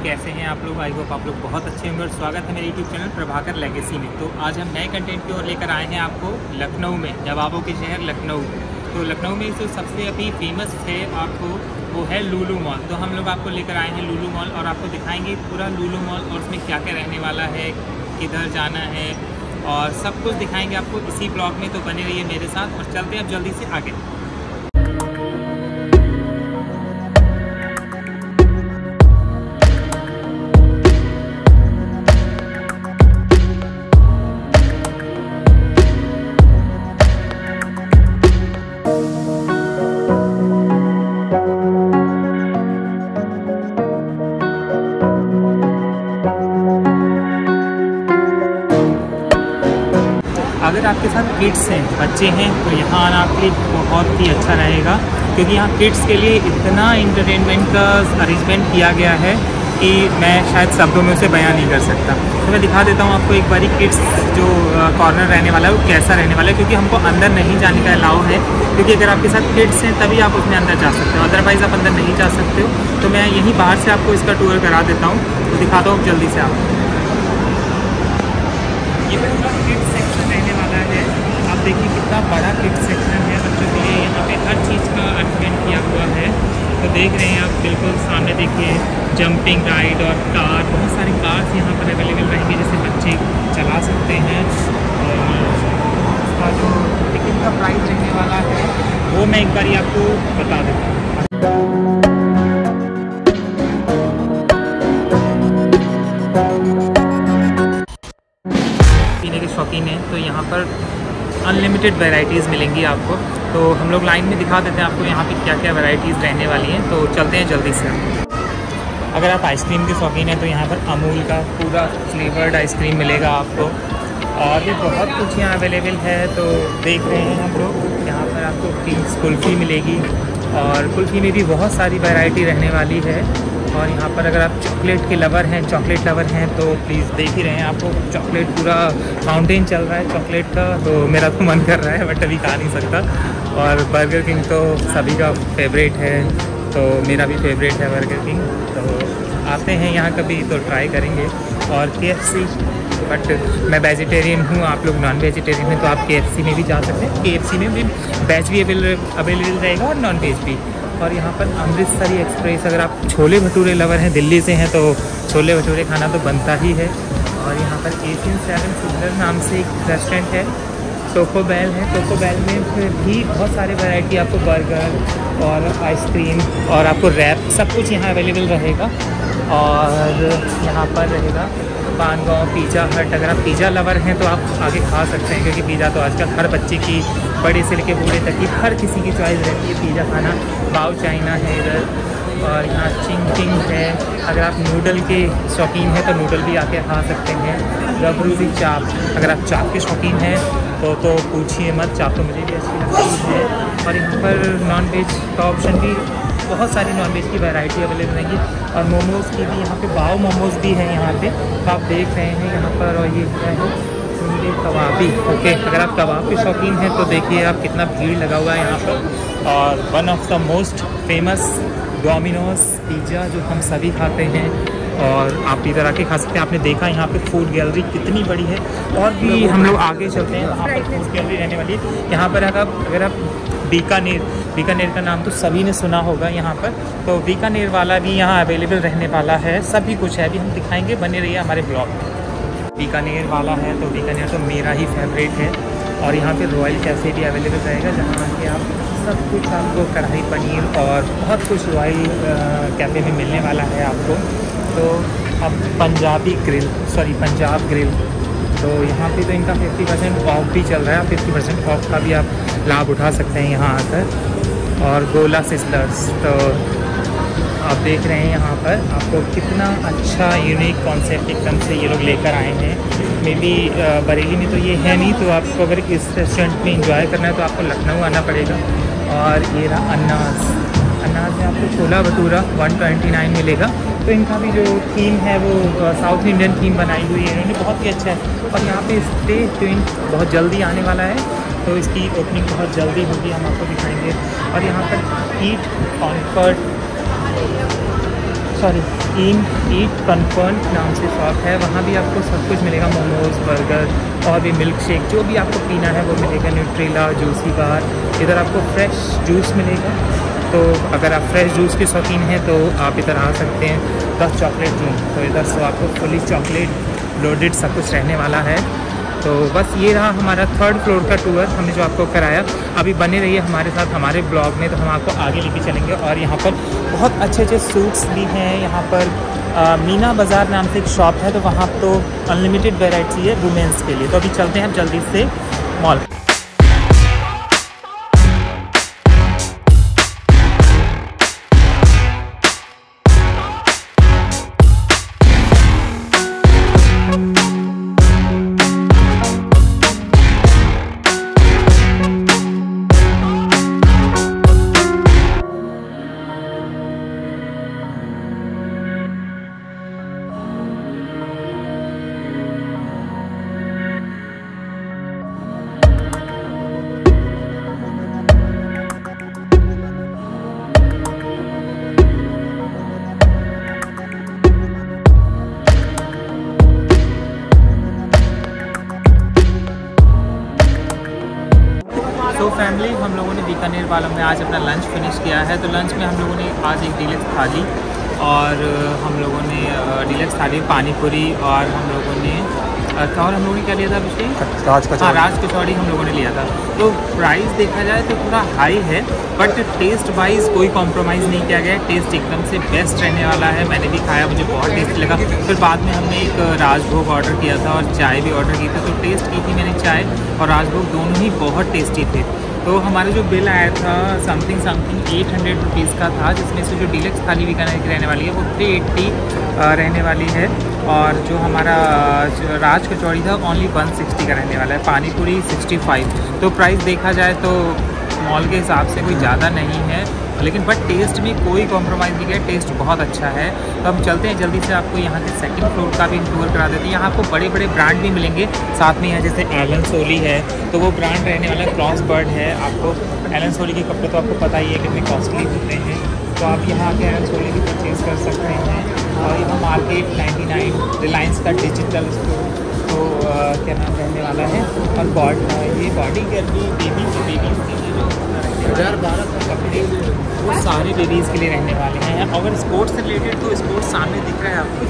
कैसे हैं आप लोग। आई होप आप लोग बहुत अच्छे होंगे और स्वागत है मेरे यूट्यूब चैनल प्रभाकर लेगेसी में। तो आज हम नए कंटेंट की ओर लेकर आए हैं आपको लखनऊ में, नवाबों के शहर लखनऊ। तो लखनऊ में जो सबसे अभी फेमस है आपको वो है लुलु मॉल। तो हम लोग आपको लेकर आए हैं लुलु मॉल और आपको दिखाएंगे पूरा लुलु मॉल और उसमें क्या क्या रहने वाला है, किधर जाना है और सब कुछ दिखाएंगे आपको इसी ब्लॉग में। तो बने रहिए मेरे साथ और चलते हैं अब जल्दी से आगे। अगर आपके साथ किड्स हैं, बच्चे हैं, तो यहाँ आना आपके लिए बहुत ही अच्छा रहेगा क्योंकि यहाँ किड्स के लिए इतना इंटरटेनमेंट का अरेंजमेंट किया गया है कि मैं शायद शब्दों में उसे बयान नहीं कर सकता। तो मैं दिखा देता हूँ आपको एक बारी किड्स जो कॉर्नर रहने वाला है वो कैसा रहने वाला है, क्योंकि हमको अंदर नहीं जाने का अलाउ है, क्योंकि अगर आपके साथ किड्स हैं तभी आप उसमें अंदर जा सकते हो, अदरवाइज़ आप अंदर नहीं जा सकते हो। तो मैं यहीं बाहर से आपको इसका टूर करा देता हूँ, तो दिखाता हूँ जल्दी से आप। ये पूरा किड्स सेक्शन रहने वाला है। आप देखिए कितना बड़ा किड्स सेक्शन है बच्चों के लिए। यहाँ पे हर चीज़ का अरेंजमेंट किया हुआ है। तो देख रहे हैं आप, बिल्कुल सामने देखिए जंपिंग राइड और कार, बहुत सारी कार्स यहाँ पर अवेलेबल रहेंगी जिसे बच्चे चला सकते हैं। और इसका जो टिकट का प्राइस रहने वाला है वो मैं एक बारी आपको बता देता हूँ। पीने के शौकीन हैं तो यहाँ पर अनलिमिटेड वैरायटीज़ मिलेंगी आपको। तो हम लोग लाइन में दिखा देते हैं आपको यहाँ पे क्या क्या वैरायटीज़ रहने वाली हैं। तो चलते हैं जल्दी से। अगर आप आइसक्रीम के शौकीन हैं तो यहाँ पर अमूल का पूरा फ्लेवर्ड आइसक्रीम मिलेगा आपको, और भी बहुत कुछ यहाँ अवेलेबल है। तो देख रहे हैं हम लोग यहाँ पर आपको किंग्स कुल्फ़ी मिलेगी, और कुल्फ़ी में भी बहुत सारी वैरायटी रहने वाली है। और यहाँ पर अगर आप चॉकलेट के लवर हैं, चॉकलेट लवर हैं, तो प्लीज़ देख ही रहे हैं आपको चॉकलेट पूरा फाउंटेन चल रहा है चॉकलेट का। तो मेरा तो मन कर रहा है बट अभी खा नहीं सकता। और बर्गर किंग तो सभी का फेवरेट है, तो मेरा भी फेवरेट है बर्गर किंग। तो आते हैं यहाँ कभी तो ट्राई करेंगे। और KFC, बट मैं वेजिटेरियन हूँ, आप लोग नॉन वेजिटेरियन हैं, तो आप KFC में भी जा सकते हैं। KFC में भी वेज भी अवेलेबल रहेगा और नॉन वेज भी। और यहाँ पर अमृतसरी एक्सप्रेस, अगर आप छोले भटूरे लवर हैं, दिल्ली से हैं, तो छोले भटूरे खाना तो बनता ही है। और यहाँ पर एशियन 7 सिग्नल नाम से एक रेस्टोरेंट है, टोको बेल है। टोको बेल में भी बहुत सारे वैरायटी आपको बर्गर और आइसक्रीम और आपको रैप सब कुछ यहाँ अवेलेबल रहेगा। और यहाँ पर रहेगा पानगांव पिज़्ज़ा हट। अगर आप पिज़्ज़ा लवर हैं तो आप आगे खा सकते हैं, क्योंकि पिज़्ज़ा तो आजकल हर बच्चे की, बड़े से लेकर बूढ़े तक की हर किसी की चॉइस रहती है पिज़्ज़ा खाना। बाओ चाइना है इधर, और यहाँ चिंग है। अगर आप नूडल के शौकीन हैं तो नूडल भी आके खा सकते हैं। गबरूरी चाप, अगर आप चाप के शौकीन हैं तो पूछिए मत, चाप तो मुझे भी अच्छी लगती है। और यहाँ पर नॉन वेज का ऑप्शन भी, बहुत सारी नॉन वेज की वैरायटी अवेलेबल रहेंगी। और मोमोज़ की भी यहाँ पे बाओ मोमोज़ भी हैं यहाँ पे, तो आप देख रहे हैं यहाँ पर। और ये क्या है, सुनली कबाबी। ओके, अगर आप कबाब के शौकीन हैं तो देखिए आप कितना भीड़ लगा हुआ है यहाँ पर। और one of the most famous Domino's pizza जो हम सभी खाते हैं, और आप इधर आके खा सकते हैं। आपने देखा यहाँ पे फूड गैलरी कितनी बड़ी है। और भी हम लोग आगे चलते हैं, वहाँ पर फूड गैलरी रहने वाली है। यहाँ पर अगर आप बीकानेर का नाम तो सभी ने सुना होगा यहाँ पर, तो बीकानेर वाला भी यहाँ अवेलेबल रहने वाला है। सभी कुछ है, अभी हम दिखाएंगे, बने रहिए हमारे ब्लॉग में। बीकानेर वाला है तो बीकानेर तो मेरा ही फेवरेट है। और यहाँ पे रॉयल कैफ़े भी अवेलेबल रहेगा, जहाँ आके आप सब कुछ, आपको कढ़ाई पनीर और बहुत कुछ रॉयल कैफ़े में मिलने वाला है आपको। तो अब पंजाब ग्रिल, तो यहाँ पे तो इनका 50% ऑफ भी चल रहा है। 50% ऑफ का भी आप लाभ उठा सकते हैं यहाँ आकर। और गोला सिस्लर्स, तो आप देख रहे हैं यहाँ पर आपको कितना अच्छा यूनिक कॉन्सेप्ट एकदम से ये लोग लेकर आए हैं। मे बी बरेली में तो ये है नहीं, तो आपको अगर इस रेस्टोरेंट में इंजॉय करना है तो आपको लखनऊ आना पड़ेगा। और ये रहा अन्नाज में आपको छोला भटूरा 129 मिलेगा। तो इनका भी जो थीम है वो साउथ इंडियन थीम बनाई हुई है इन्होंने, बहुत ही अच्छा है। और यहाँ पे स्टे ट्विन बहुत जल्दी आने वाला है, तो इसकी ओपनिंग बहुत जल्दी होगी, हम आपको दिखाएंगे। और यहाँ पर heat comfort sorry eat confirm नाम से शॉप है। वहाँ भी आपको सब कुछ मिलेगा, मोमोज़, बर्गर और भी मिल्क शेक, जो भी आपको पीना है वो मिलेगा। न्यूट्रेला, जूसी बार, इधर आपको फ्रेश जूस मिलेगा। तो अगर आप फ्रेश जूस के शौकीन हैं तो आप इधर आ सकते हैं। 10 चॉकलेट जोन, तो इधर से आपको फुली चॉकलेट लोडेड सब कुछ रहने वाला है। तो बस ये रहा हमारा 3rd फ्लोर का टूर हमने जो आपको कराया। अभी बने रहिए हमारे साथ हमारे ब्लॉग में, तो हम आपको आगे लेके चलेंगे। और यहाँ पर बहुत अच्छे अच्छे सूट्स भी हैं। यहाँ पर मीना बाज़ार नाम से एक शॉप है, तो वहाँ तो अनलिमिटेड वेराइटी है वुमेंस के लिए। तो अभी चलते हैं जल्दी से मॉल। तो फैमिली, हम लोगों ने बीकानेर वालों में आज अपना लंच फिनिश किया है। तो लंच में हम लोगों ने आज एक डीलक्स थाली और हम लोगों ने डीलक्स थाली पानी पूरी और हम लोगों ने और हम लोगों ने क्या लिया था अभिषेक? राज कचौड़ी हम लोगों ने लिया था। तो प्राइस देखा जाए तो थोड़ा हाई है, बट टेस्ट वाइज कोई कॉम्प्रोमाइज़ नहीं किया गया है। टेस्ट एकदम से बेस्ट रहने वाला है। मैंने भी खाया, मुझे बहुत टेस्टी लगा। फिर बाद में हमने एक राजभोग ऑर्डर किया था और चाय भी ऑर्डर की थी। तो टेस्ट की थी मैंने चाय और राजभोग, दोनों ही बहुत टेस्टी थे। तो हमारा जो बिल आया था समथिंग 800 रुपीज़ का था, जिसमें से जो डीलक्स थाली बीकानेर की रहने वाली है वो 380 रहने वाली है। और जो हमारा राज कचौड़ी था ओनली 160 का रहने वाला है। पानी पूरी 65। तो प्राइस देखा जाए तो मॉल के हिसाब से कोई ज़्यादा नहीं है, लेकिन बट टेस्ट में कोई कॉम्प्रोमाइज़ नहीं किया। टेस्ट बहुत अच्छा है। तो हम चलते हैं जल्दी से, आपको यहाँ के 2nd फ्लोर का भी टूर करा देते हैं। यहाँ आपको बड़े बड़े ब्रांड भी मिलेंगे साथ में। यहाँ जैसे एलन सोली है, तो वो ब्रांड रहने वाला क्रॉसबर्ड है। आपको एलन सोली के कपड़े तो आपको पता ही है कितने कॉस्टली होते हैं। तो आप यहाँ आके एलन सोली की परचेज़ कर सकते हैं। और यहाँ मार्केट 99 रिलायंस का डिजिटल स्टोर तो क्या नाम रहने वाला है। और ये बॉडी केयर भी बेबीज़ के लिए जो 1012 कपड़े वो सारे बेबीज़ के लिए रहने वाले हैं। अगर स्पोर्ट्स से रिलेटेड तो स्पोर्ट्स सामने दिख रहा है आपको।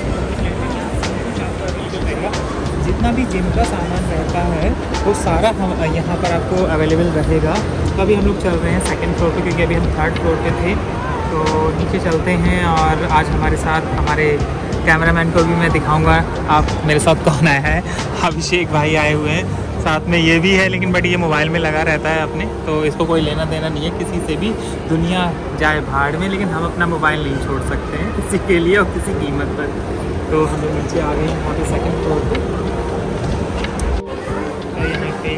जितना भी जिम का सामान रहता है वो सारा हम यहाँ पर आपको अवेलेबल रहेगा। तो अभी हम लोग चल रहे हैं 2nd फ्लोर पे, क्योंकि अभी हम 3rd फ्लोर पे थे। तो नीचे चलते हैं और आज हमारे साथ हमारे कैमरामैन को भी मैं दिखाऊंगा। आप मेरे साथ कौन आया है? अभिषेक भाई आए हुए हैं, साथ में ये भी है, लेकिन बट ये मोबाइल में लगा रहता है अपने, तो इसको कोई लेना देना नहीं है किसी से भी। दुनिया जाए भाड़ में, लेकिन हम अपना मोबाइल नहीं छोड़ सकते हैं किसी के लिए और किसी कीमत पर। तो हम लोग नीचे आ गए हैं यहाँ पे 2nd फ्लोर पर। तो यहाँ पे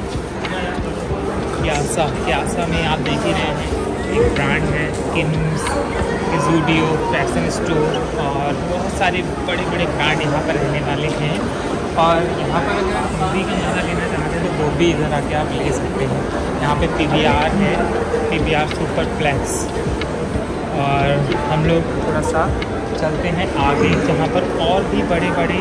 क्यासा में आप देख ही रहे हैं एक ब्रांड है किम्स, जूडियो, फैशन स्टोर और बहुत सारे बड़े बड़े ब्रांड यहाँ पर रहने वाले हैं। और यहाँ पर अगर आप मूवी का मज़ा लेना चाहते हैं तो वो भी इधर आके आप ले सकते हैं। यहाँ पे PVR है, PVR सुपरप्लेक्स। और हम लोग थोड़ा सा चलते हैं आगे, जहाँ पर और भी बड़े बड़े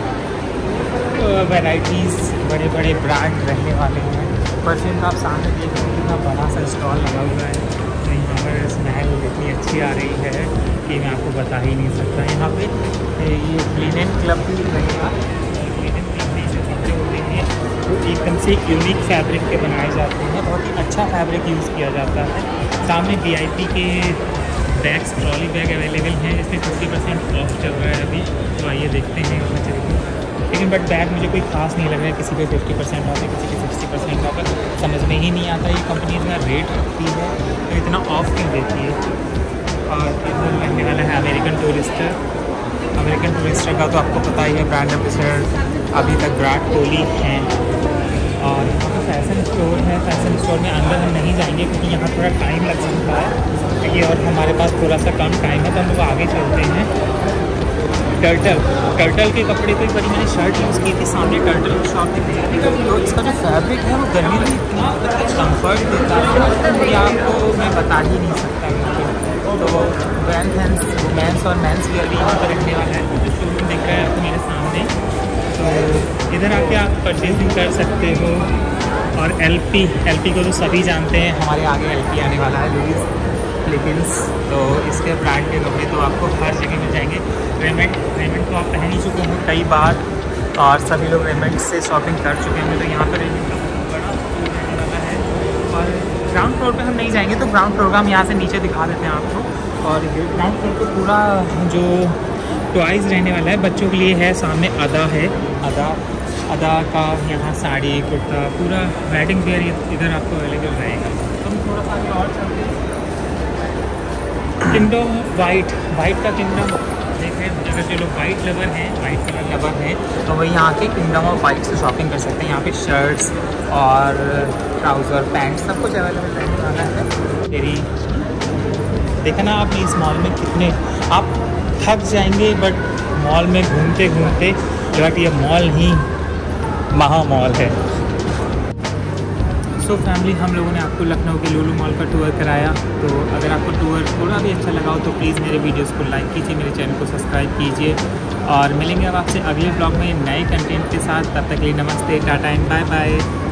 वैराइटीज़, बड़े बड़े ब्रांड रहने वाले हैं। परफ्यूम का आप सामने देख रहे हैं कितना बड़ा सा स्टॉल लगा हुआ है। तो यहाँ पर स्मेल इतनी अच्छी आ रही है कि मैं आपको बता ही नहीं सकता। यहाँ पे ये लिनेन क्लब भी रहेगा। लिनेन क्लब में जो कपड़े होते हैं वो एकदम से यूनिक फैब्रिक के बनाए जाते हैं। बहुत ही अच्छा फैब्रिक यूज़ किया जाता है। सामने VIP के बैग्स, ट्रॉली बैग अवेलेबल हैं, जिसमें 50% ऑफ चल रहा है अभी। तो आइए देखते हैं उसमें चलिए। लेकिन बट बैग मुझे कोई खास नहीं लग रहा है। किसी पे 50% ऑफ है, किसी पे 60% ऑफ है। समझ में ही नहीं आता ये कंपनी इतना रेट रखती है तो इतना ऑफ क्यों देती है। और इधर लगने वाला है अमेरिकन टूरिस्टर। अमेरिकन टूरिस्टर का तो आपको पता ही है, ब्रांड एम्बेसडर अभी तक विराट कोहली हैं। और यहाँ पर फैशन स्टोर है। फैशन स्टोर में अंदर हम नहीं जाएंगे क्योंकि यहाँ थोड़ा टाइम लग सकता है, क्योंकि और हमारे पास थोड़ा सा कम टाइम है। तो हम लोग आगे चलते हैं। टर्टल के कपड़े को एक बार मैंने शर्ट यूज़ की थी, सामने टर्टल की शॉप में थी। तो इसका जो फैब्रिक है वो गर्मी में इतना कम्फर्ट देता है कि आपको मैं बता ही नहीं सकता। तो वुमेंस और मेंस वेयर भी यहाँ पर रहने वाला है। जो शोरूम दिख रहा है आपको मेरे सामने, तो इधर आके आप परचेजिंग कर सकते हो। और एलपी को तो सभी जानते हैं, हमारे आगे एलपी आने वाला है, लुइस लिटिल्स। तो इसके ब्रांड के कपड़े तो आपको हर जगह मिल जाएंगे। रेमेंड तो आप पहन ही चुके हैं कई बार, और सभी लोग रेमेंड से शॉपिंग कर चुके हैं। तो यहाँ पर रेमेंड का बहुत बड़ा स्टोर रहने वाला है। और ग्राउंड फ्लोर पे हम नहीं जाएंगे, तो ग्राउंड फ्लोर का हम यहाँ से नीचे दिखा देते हैं आपको। और ये ग्राउंड फ्लोर पे पूरा जो टॉयज़ रहने वाला है बच्चों के लिए है। सामने अदा का यहाँ साड़ी कुर्ता पूरा वेडिंग वेयर इधर आपको अवेलेबल रहेगा। तो हम थोड़ा सा आगे और चलते हैं। किंगडम ऑफ वाइट का किंगडम देखें, अगर जो लोग वाइट कलर लवर हैं तो वही यहाँ के किंगडम ऑफ वाइट से शॉपिंग कर सकते हैं। यहाँ पे शर्ट्स और ट्राउज़र पैंट सब कुछ अवेलेबल रहने वाला है। तेरी देखा ना आपने इस मॉल में कितने आप थक जाएंगे, बट मॉल में घूमते घूमते बट ये मॉल ही महा मॉल है। सो फैमिली, हम लोगों ने आपको लखनऊ के लुलु मॉल का टूर कराया। तो अगर आपको टूर थोड़ा भी अच्छा लगा हो तो प्लीज़ मेरे वीडियोस को लाइक कीजिए, मेरे चैनल को सब्सक्राइब कीजिए, और मिलेंगे अब आपसे अगले ब्लॉग में नए कंटेंट के साथ। तब तक के लिए नमस्ते, टाटा एंड बाय बाय।